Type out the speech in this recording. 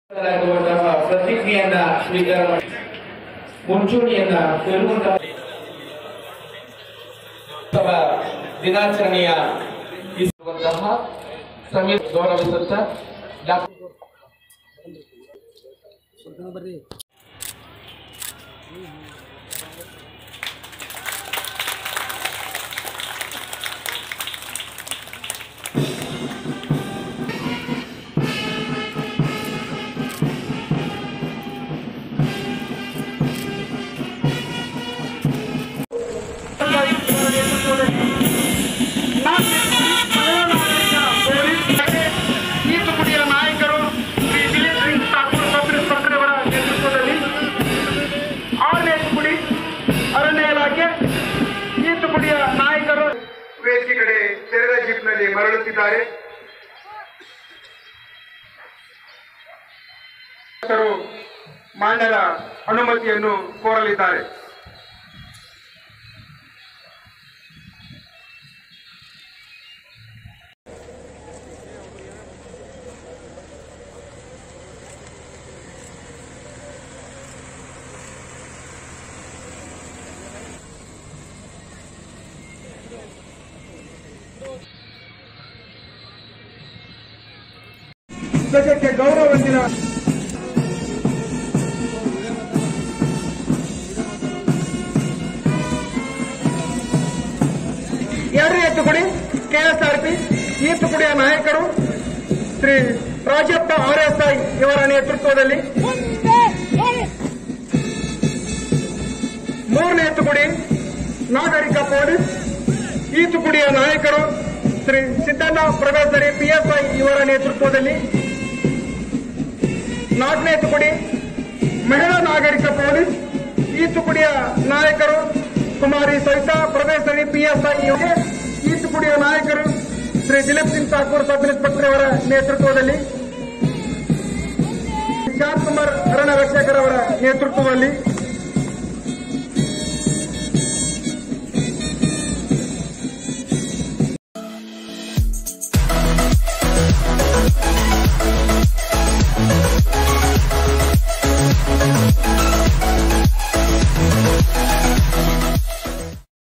ಪ್ರತಿಜ್ಞೆಯನ್ನ ಸ್ವೀಕಾರ ಮಾಡಿ ಮುಂಚೂಣಿಯನ್ನ ತೆರಳುವಂತಹ ದಿನಾಚರಣೆಯ ಸಮಯ ಗೌರವಿಸುತ್ತಾ ನಾಯಕರು ವೇದಿಕೆ ಕಡೆ ತೆರೆದ ಜೀಪ್ನಲ್ಲಿ ಮರಳುತ್ತಿದ್ದಾರೆ. ಮಾನ್ಯರ ಅನುಮತಿಯನ್ನು ಕೋರಲಿದ್ದಾರೆ. ಧ್ವಜಕ್ಕೆ ಗೌರವ ವಂದನ. ಎರಡನೇ ಎತ್ತುಗುಡಿ ಕೆಎಸ್ಆರ್ಪಿ ಈ ತುಕುಡಿಯ ನಾಯಕರು ಶ್ರೀ ರಾಜಪ್ಪ RSI ಇವರ ನೇತೃತ್ವದಲ್ಲಿ. ಮೂರನೇ ಎತ್ತುಗುಡಿ ನಾಗರಿಕ ಪೊಲೀಸ್ ಈ ತುಕುಡಿಯ ನಾಯಕರು ಶ್ರೀ ಸಿದ್ದಣ್ಣ ಪ್ರೊಫೆಸರ್ PSI ಇವರ ನೇತೃತ್ವದಲ್ಲಿ. ನಾಲ್ಕನೇ ತುಕುಡಿ ಮಹಿಳಾ ನಾಗರಿಕ ಪೊಲೀಸ್ ಈ ತುಕುಡಿಯ ನಾಯಕರು ಕುಮಾರಿ ಸವಿತಾ ಪ್ರೊಫೆಸರ್ PSI. ಈ ತುಕುಡಿಯ ನಾಯಕರು ಶ್ರೀ ದಿಲೀಪ್ ಸಿಂಗ್ ಠಾಕೂರ್ ಸಬ್ ಇನ್ಸ್ಪೆಕ್ಟರ್ ಅವರ ನೇತೃತ್ವದಲ್ಲಿ. ಶಾಂತ್ ಕುಮಾರ್ ಅರಣ್ಯ ರಕ್ಷಕರವರ ನೇತೃತ್ವದಲ್ಲಿ